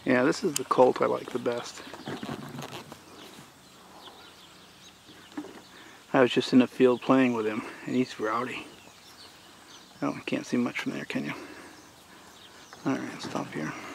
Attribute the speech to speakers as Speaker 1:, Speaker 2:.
Speaker 1: Yeah, this is the colt I like the best. I was just in the field playing with him, and he's rowdy. Oh, you can't see much from there, can you? Alright, stop here.